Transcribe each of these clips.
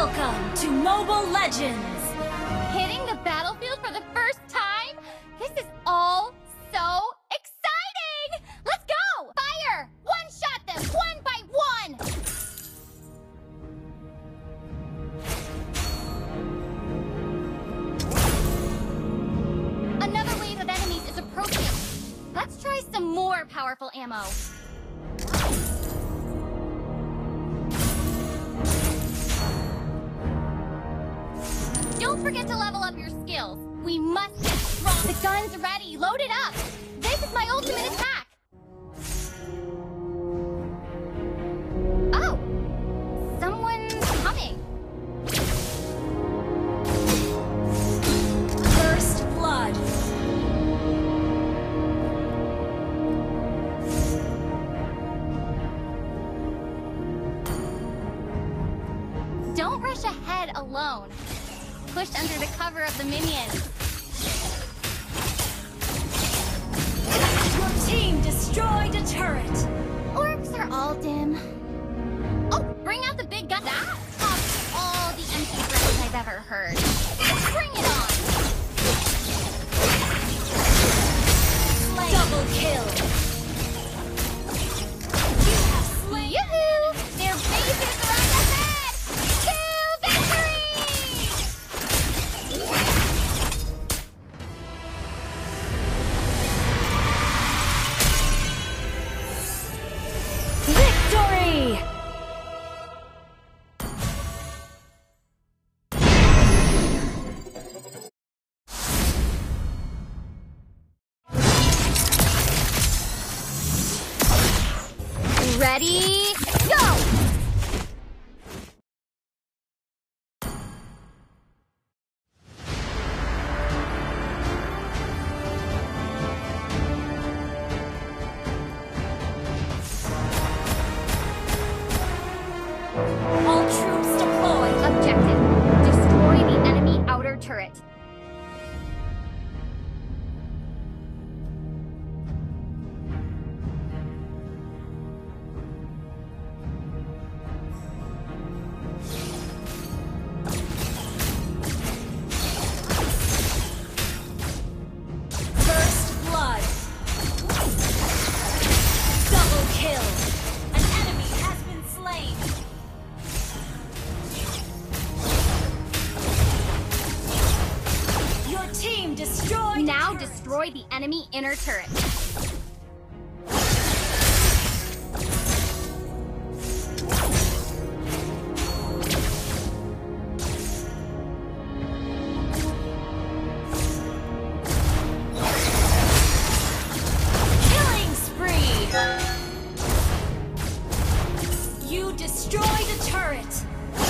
Welcome to Moba Legends! Hitting the battlefield for the first time? This is all so exciting! Let's go! Fire! One-shot them, one by one! Another wave of enemies is approaching. Let's try some more powerful ammo. Don't forget to level up your skills. We must get strong. The gun's ready. Load it up. This is my ultimate attack. Oh, someone's coming. First blood. Don't rush ahead alone. Push under the cover of the minions. Your team destroyed a turret. Orcs are all dim. Oh, bring out the big gun. That tops all the empty threats I've ever heard. Bring it on. Double kill. You have slain. Yoo-hoo! Their base is around the head. To victory! Victory! Ready, go! All troops deployed. Objective, destroy the enemy outer turret. First blood. Double kill. An enemy has been slain. Your team destroyed. Now a turret. destroy the enemy inner turret. Killing spree. You destroyed a turret.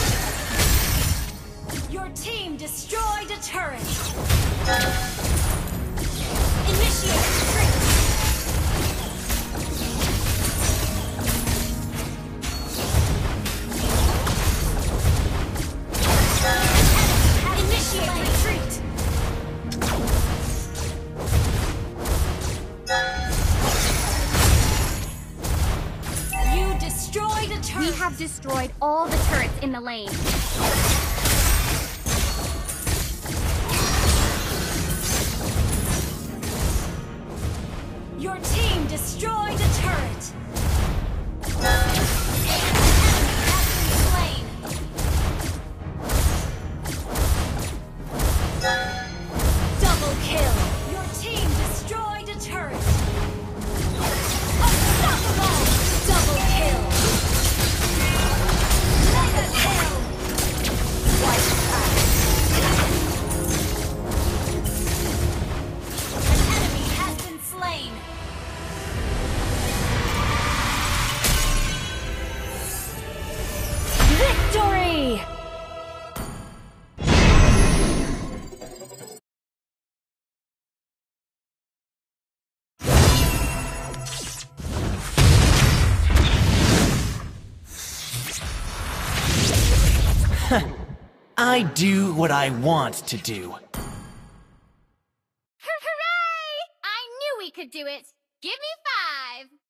Your team destroyed a turret. Initiate retreat. Initiate retreat. You destroyed a turret. We have destroyed all the turrets in the lane. Your team destroyed a turret. An enemy has been slain. Double kill. Your team destroyed a turret. Unstoppable. Double kill. Mega kill. White pack. An enemy has been slain. Victory! I do what I want to do. Hooray! I knew we could do it. Give me 5.